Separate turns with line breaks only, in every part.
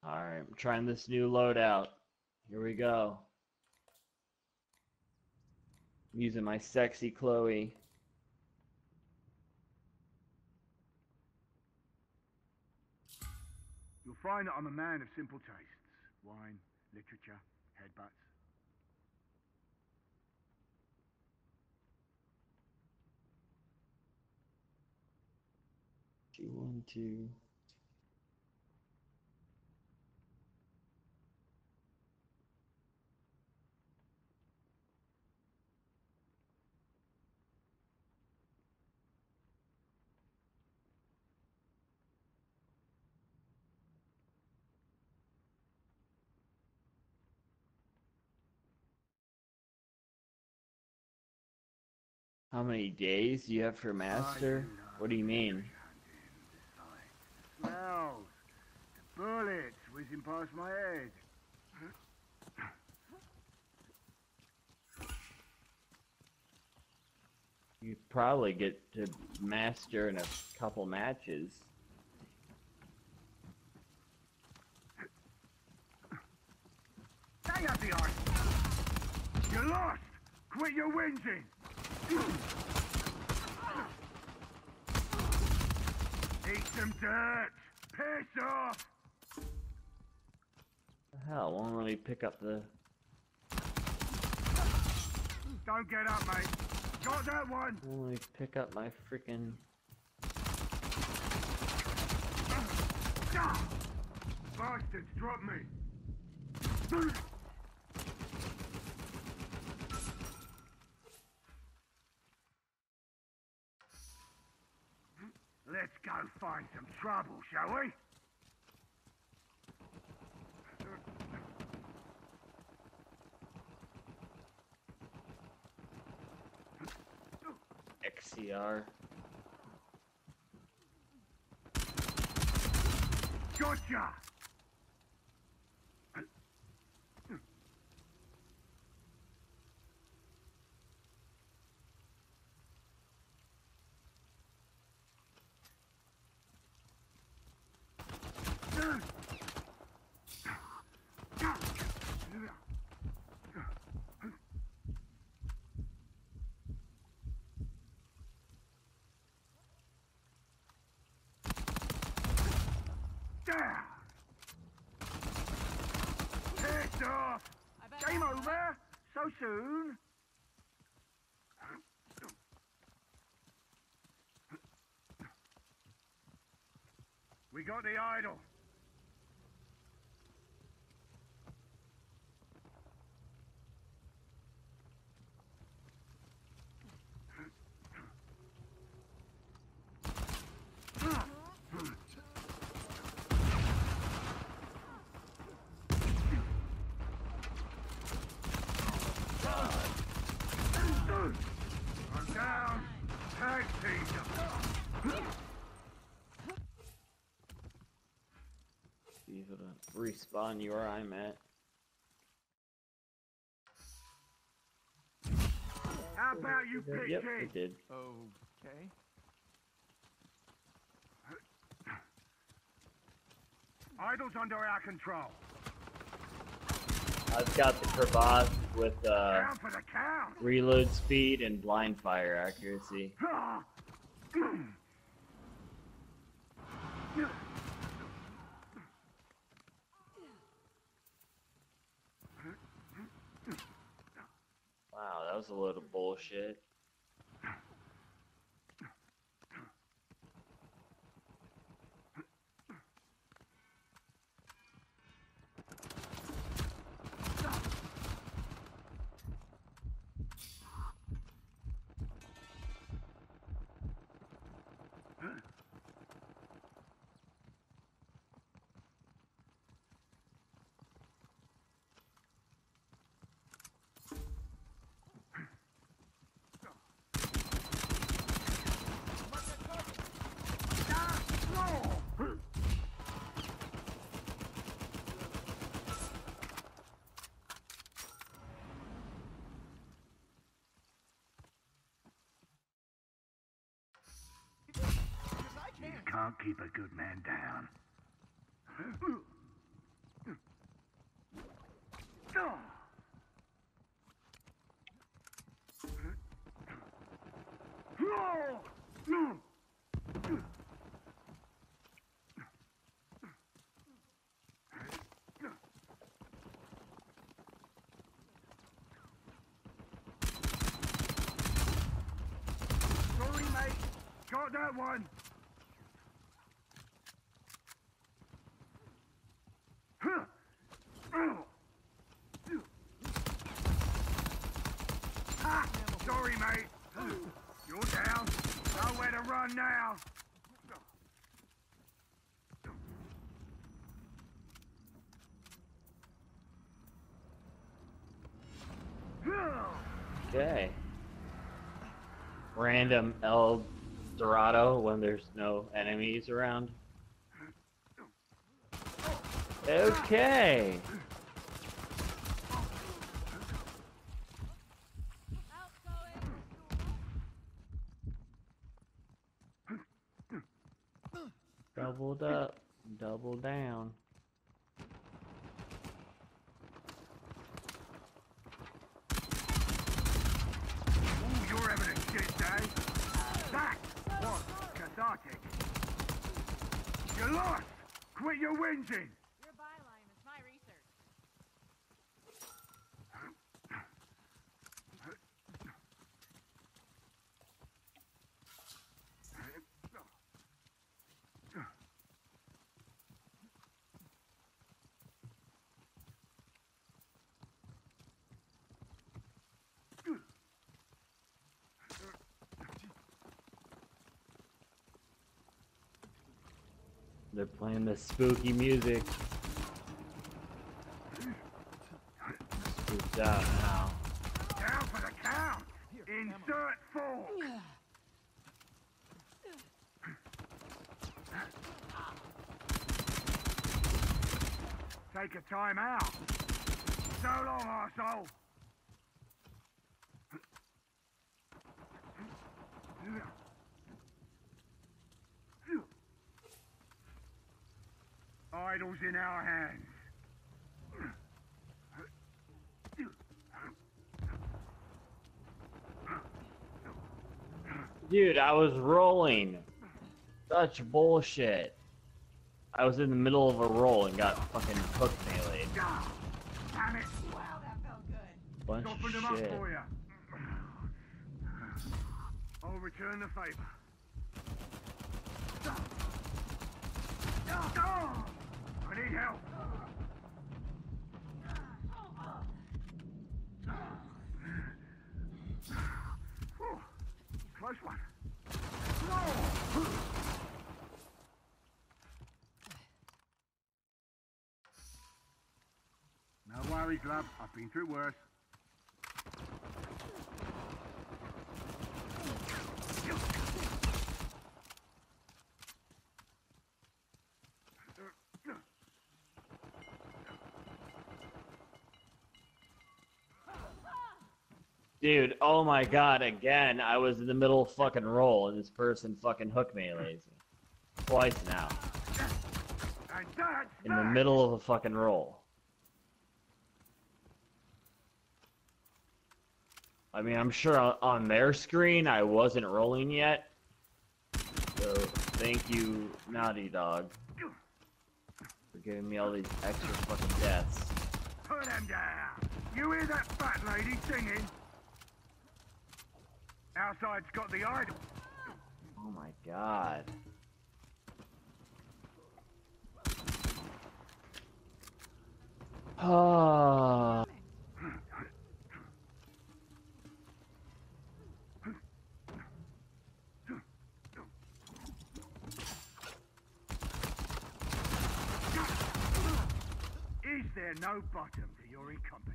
Alright, I'm trying this new loadout. Here we go. I'm using my sexy Chloe.
You'll find that I'm a man of simple tastes. Wine, literature, headbutts.
Two, one, two. How many days do you have for master? What do you mean?
Smells. Bullets whizzing past my head.
You probably get to master in a couple matches.
Hang up the arse. You're lost. Quit your whinging. Eat some dirt. Piss off.
The hell, won't let me pick up the...
Don't get up, mate. Got that one.
Won't let me pick up my freaking...
Bastards, drop me. Let's go find some trouble, shall we?
XCR.
Gotcha! Pissed off! Game over? So soon? We got the idol. I'm down. Tag team.
See if it'll respawn you where I'm at.
How about you pick
Yep,
it?
it did.
Okay.
Idol's under our control.
I've got the crevasse with
Down for the count.
reload speed and blind fire accuracy. Wow, that was a load of bullshit. Can't keep a good man down.
one. Ha! Sorry, mate. You're down. Nowhere to run now.
Okay. Random El Dorado when there's no enemies around. Okay. Doubled up, double down.
Ooh, you're having a shit day. That was cathartic. You lost! Quit your whinging!
Your byline is my research.
They're playing the spooky music. Spooked out now.
Down for the count! Insert fork! Take a time out. So long, arsehole. Idol's in our hands.
Dude, I was rolling. Such bullshit. I was in the middle of a roll and got fucking hook meleeed.
Damn it!
Wow, that felt good.
Bunch
Softened them
of
up
shit.
for you. I'll return the favor. I need help. Whew, close one. No! No worries, love. I've been through worse.
Dude, oh my god, again, I was in the middle of fucking roll and this person fucking hook melees me. Twice now.
And that's
In the
that.
middle of a fucking roll. I mean, I'm sure on their screen I wasn't rolling yet. So, thank you, Naughty Dog, for giving me all these extra fucking deaths.
Put him down. You hear that fat lady singing? Outside's got the idol.
Oh my god. Ah.
Is there no bottom to your incompetence?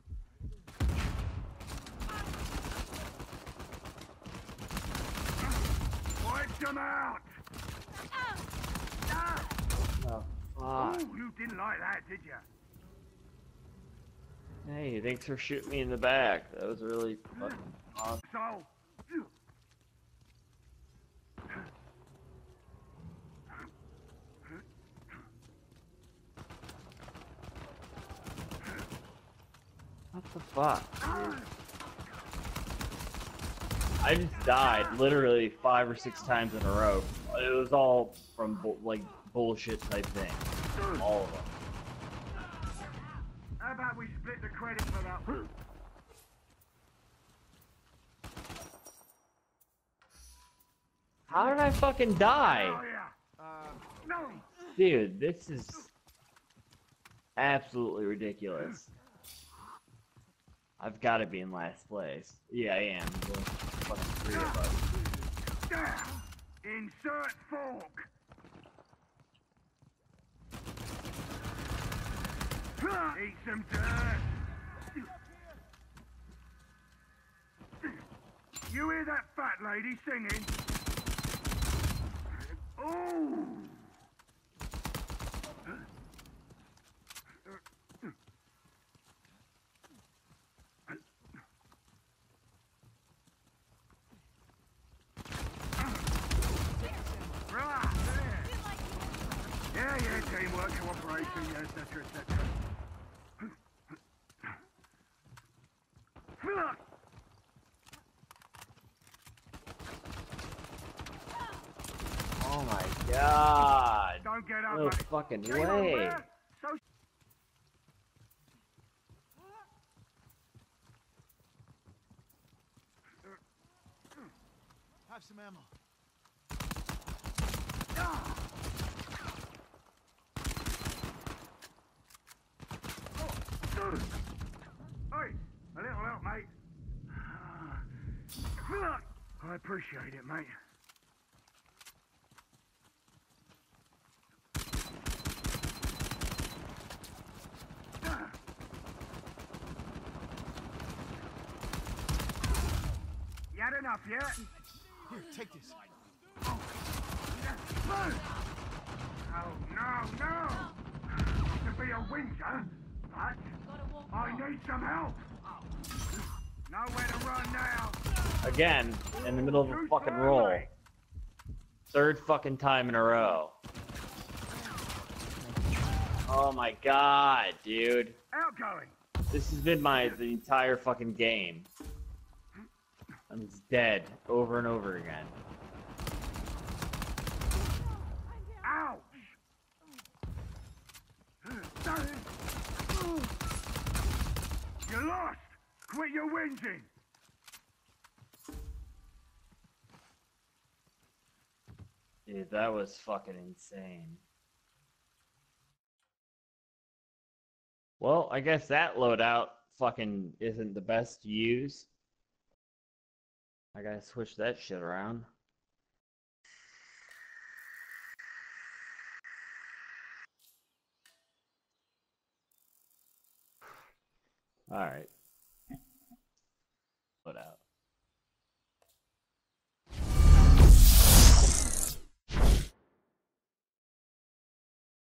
Wipe them out! Ah!
Oh, fuck.
Ooh, you didn't like that, did you?
Hey, thanks for shooting me in the back. That was really fucking awesome.
So,
What the fuck? I just died literally 5 or 6 times in a row. It was all from like bullshit type things. All of them.
how about we split the credit for that?
How did I fucking die?
Oh yeah. No.
Dude, this is absolutely ridiculous. I've got to be in last place. Yeah, I am. There's only fucking 3 of us.
There. Insert fork. Eat some dirt. You hear that fat lady singing? Oh! Right, there. Yeah, teamwork, cooperation, etc., etc.
Oh my god.
Don't get up,
No
mate.
fucking
Game over.
way.
So
Have some ammo.
Hey, a little help, mate. I appreciate it, mate. You had enough yet?
Here, take this.
Oh, no! To be a winter, but I need some help. Nowhere to run now.
Again, in the middle of a fucking roll. 3rd fucking time in a row. Oh my god, dude.
Outgoing.
This has been the entire fucking game. I'm just dead over and over again.
Ouch! You lost! Quit your whinging!
Dude, that was fucking insane. Well, I guess that loadout fucking isn't the best to use. I gotta switch that shit around. Alright.